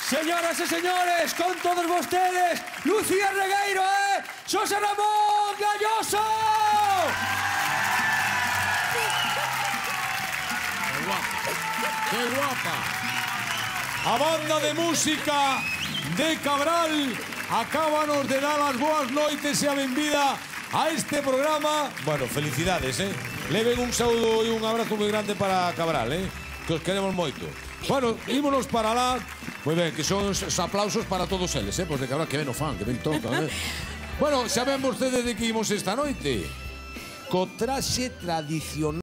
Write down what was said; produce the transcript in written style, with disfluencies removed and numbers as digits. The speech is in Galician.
Señoras e señores, con todos vostedes, Lucía Regueiro e Xosé Ramón Galloso! ¡Qué guapa! A banda de música de Cabral acábanos de dar as boas noites e a benvida a este programa. Bueno, felicidades, Leven un saúdo e un abrazo moi grande para Cabral, que os queremos moito. Bueno, ímonos para lá. Moi ben, que son os aplausos para todos eles, pois de Cabral, que ben o fan, que ben toca, Bueno, xa ven vostedes de que imos esta noite. Co traxe tradicional